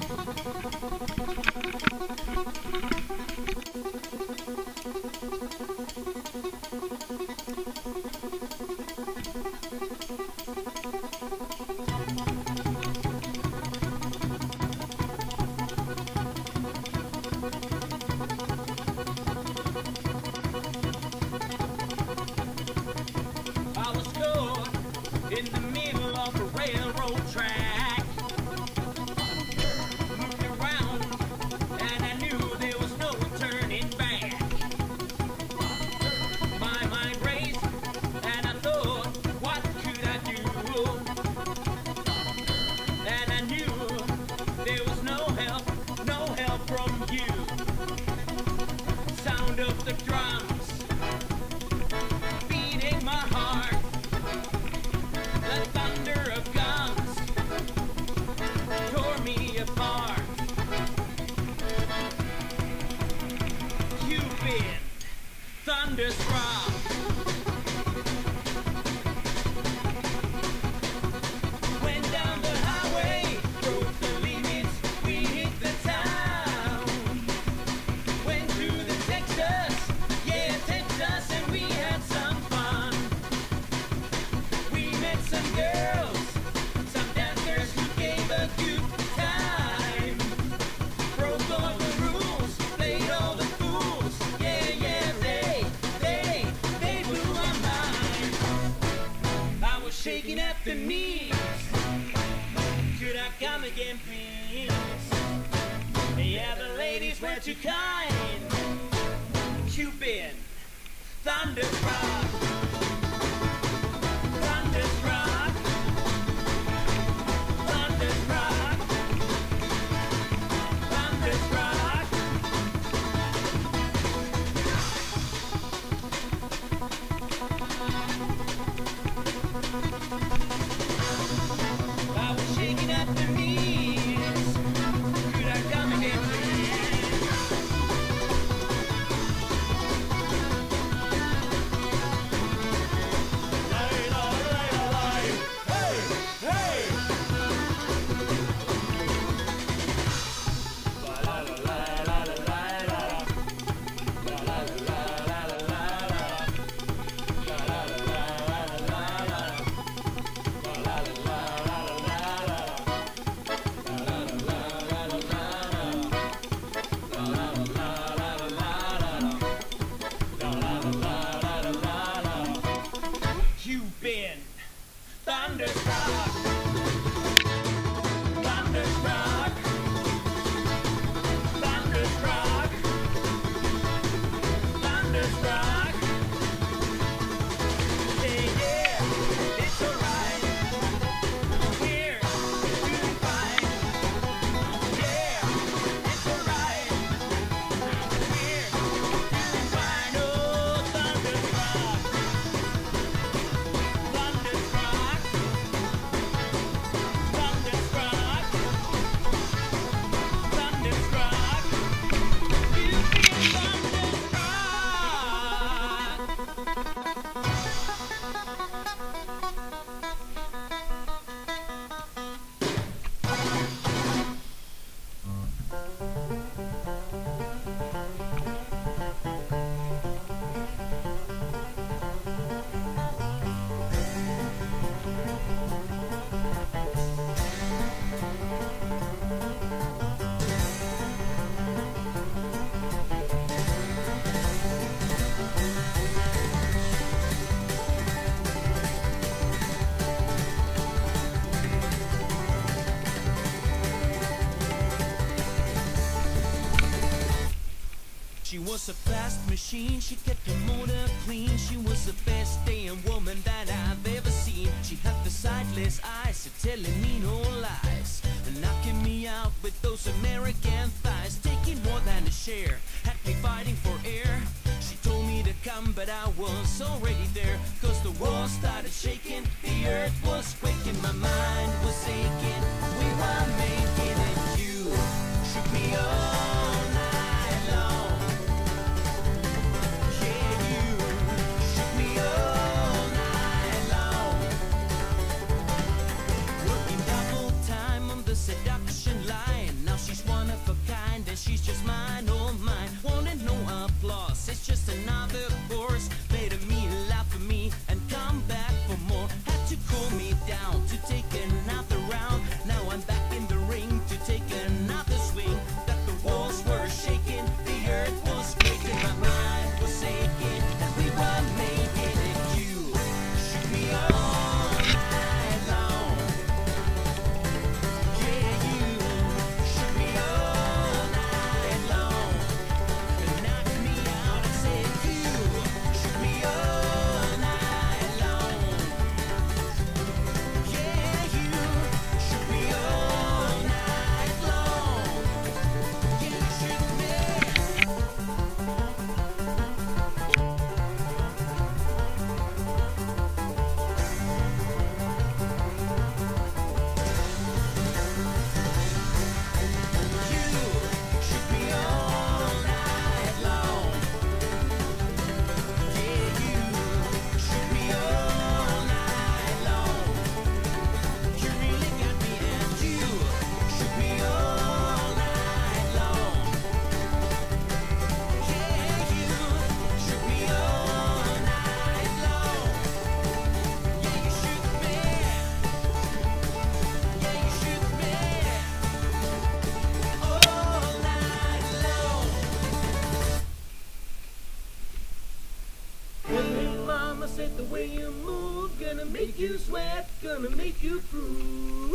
I was caught in the middle of a railroad track. Looked around and I knew there was no turning back. My mind raced and I thought, what could I do? And I knew there was no help from you. Sound of the drums beating my heart. The thunder of guns tore me apart. You've been thunderstruck. Went down the highway, broke the limits, we hit the town. Went through the Texas, yeah, Texas, and we had some fun. We met some girls, some dancers who gave a good time. Broke all the rules, played all the fools. Yeah, yeah, they blew my mind. I was shaking at the knees. Could I come again, please? Yeah, the ladies were too kind. Cupid, thunderstruck. Thunderstruck, thunderstruck, thunderstruck. I was shaking at the knees. Could I come again, please? You've been thunderstruck. Thunderstruck. Thunderstruck. Thunderstruck. Yeah, yeah, it's alright. We're doing fine. Yeah, it's alright. We're doing fine. Oh, thunderstruck. Thunderstruck. Thunderstruck. Thunderstruck. You've been thunderstruck. She was a fast machine, she kept the motor clean. She was the best damn woman that I've ever seen. She had the sightless eyes, telling me no lies, knocking me out with those American thighs, taking more than a share, had me fighting for air. She told me to come, but I was already there, 'cause the world started shaking, the earth was quaking, my mind was aching. We were making it, you shook me all night long. Yeah, you shook me all night long. Working double time on the seduction line. Now way you move, gonna make you sweat, gonna make you prove.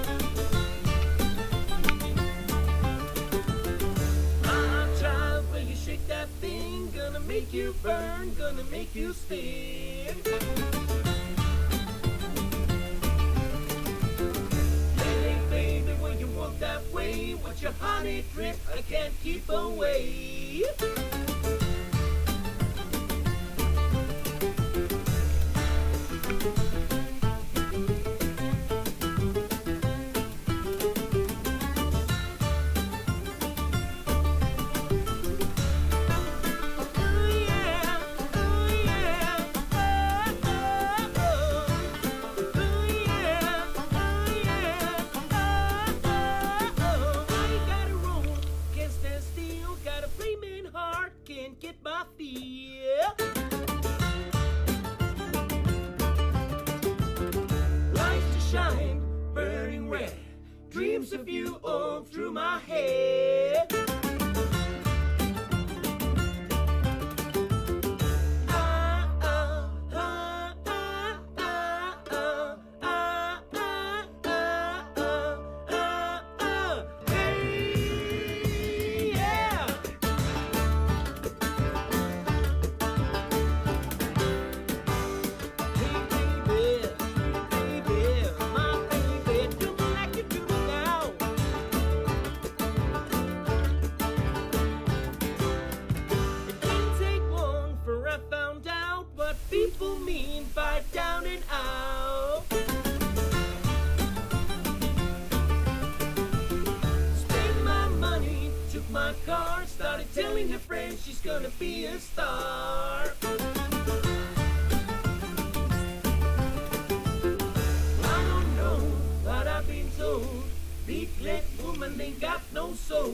My child, when you shake that thing, gonna make you burn, gonna make you spin. Hey, baby, when you walk that way, watch your honey drip, I can't keep away. Can't get my feel. Lights to shine, burning red. Dreams of you all through my head. People mean by down and out. Spent my money, took my car, started telling her friends she's gonna be a star. I don't know, but I've been told, big-leg woman ain't got no soul.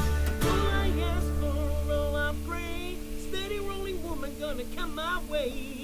Gonna come my way.